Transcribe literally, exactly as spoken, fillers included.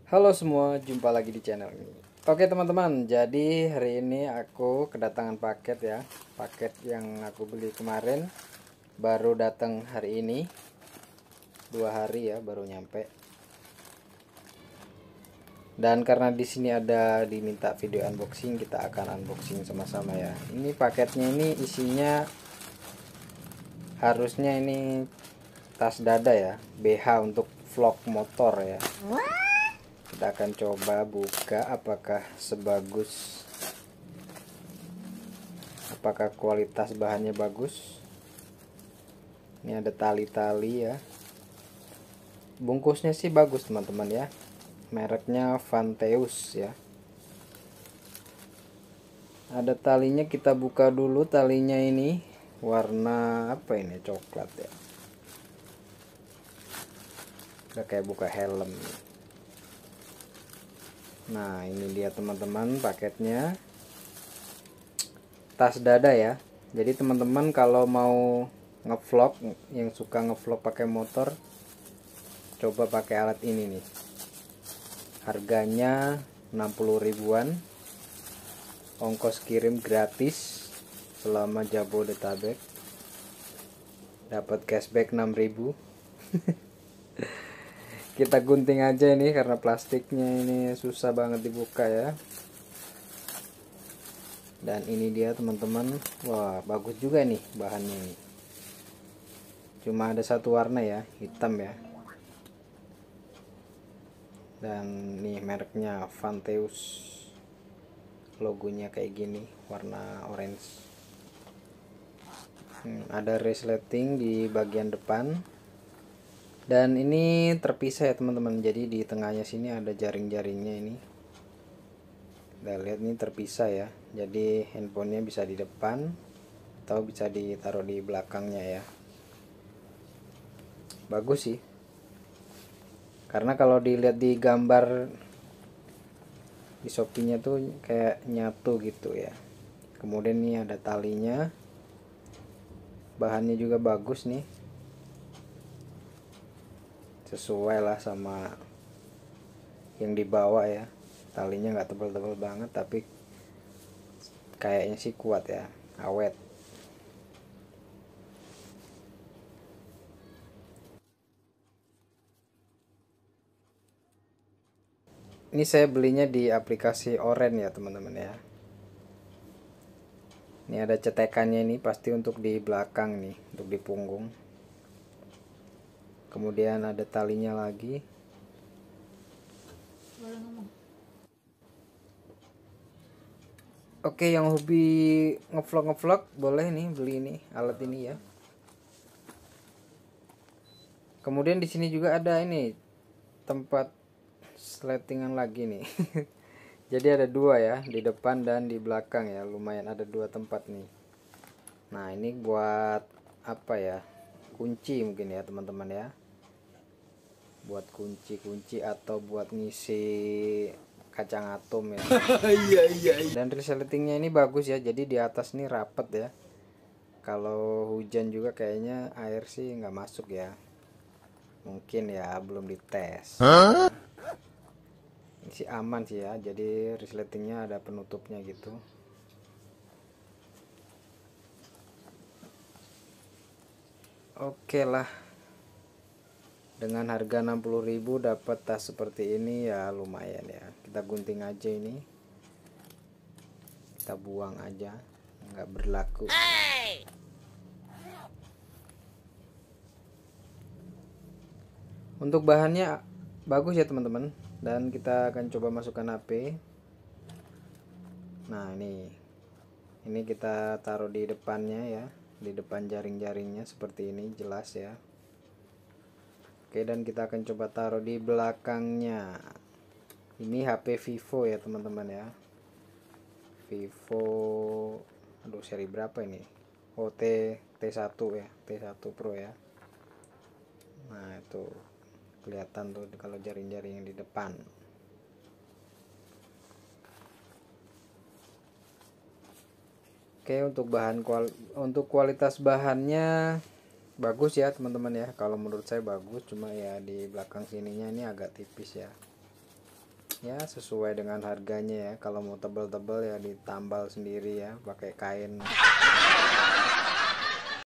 Halo semua, jumpa lagi di channel ini. Oke teman-teman, jadi hari ini aku kedatangan paket ya. Paket yang aku beli kemarin baru datang hari ini. Dua hari ya baru nyampe. Dan karena di sini ada diminta video unboxing, kita akan unboxing sama-sama ya. Ini paketnya ini isinya harusnya ini tas dada ya, B H untuk vlog motor ya. Kita akan coba buka apakah sebagus, apakah kualitas bahannya bagus. Ini ada tali-tali ya. Bungkusnya sih bagus teman-teman ya. Mereknya Vanteus ya. Ada talinya, kita buka dulu talinya ini. Warna apa ini? Coklat ya. Udah kayak buka helm. Nah ini dia teman-teman paketnya. Tas dada ya. Jadi teman-teman kalau mau ngevlog, yang suka ngevlog pakai motor, coba pakai alat ini nih. Harganya enam puluh ribuan. Ongkos kirim gratis selama Jabodetabek. Dapat cashback enam ribu. Kita gunting aja ini karena plastiknya ini susah banget dibuka ya. Dan ini dia teman-teman. Wah, bagus juga nih bahannya ini. Cuma ada satu warna ya, hitam ya. Dan nih mereknya Vanteus. Logonya kayak gini, warna orange. Hmm, ada resleting di bagian depan. Dan ini terpisah ya teman-teman. Jadi di tengahnya sini ada jaring-jaringnya ini. Kita lihat ini terpisah ya. Jadi handphonenya bisa di depan atau bisa ditaruh di belakangnya ya. Bagus sih. Karena kalau dilihat di gambar di Shopee-nya tuh kayak nyatu gitu ya. Kemudian ini ada talinya. Bahannya juga bagus nih. Sesuai lah sama yang dibawa ya. Talinya nggak tebal-tebal banget tapi kayaknya sih kuat ya, awet. Ini saya belinya di aplikasi Oren ya teman-teman ya. Ini ada cetekannya, ini pasti untuk di belakang nih, untuk di punggung. Kemudian ada talinya lagi. Oke, yang hobi ngevlog ngevlog boleh nih beli ini, alat ini ya. Kemudian di sini juga ada ini tempat sletingan lagi nih. Jadi ada dua ya, di depan dan di belakang ya. Lumayan ada dua tempat nih. Nah ini buat apa ya, kunci mungkin ya teman-teman ya. Buat kunci-kunci atau buat ngisi kacang atom ya. Dan resletingnya ini bagus ya. Jadi di atas nih rapet ya. Kalau hujan juga kayaknya air sih nggak masuk ya. Mungkin ya belum dites. Huh? Ini sih aman sih ya. Jadi resletingnya ada penutupnya gitu. Oke lah. Dengan harga enam puluh ribu dapat tas seperti ini ya lumayan ya. Kita gunting aja ini. Kita buang aja, nggak berlaku. Hey! Untuk bahannya bagus ya teman-teman. Dan kita akan coba masukkan H P. Nah ini, ini kita taruh di depannya ya, di depan jaring-jaringnya seperti ini, jelas ya. Oke, dan kita akan coba taruh di belakangnya. Ini H P Vivo ya teman-teman ya. Vivo, aduh seri berapa ini? Oh T T1 ya, T satu Pro ya. Nah itu kelihatan tuh kalau jaring-jaring yang di depan. Oke, untuk bahan kual untuk kualitas bahannya bagus ya teman-teman ya. Kalau menurut saya bagus, cuma ya di belakang sininya ini agak tipis ya. ya sesuai dengan harganya ya. Kalau mau tebel-tebel ya ditambal sendiri ya pakai kain.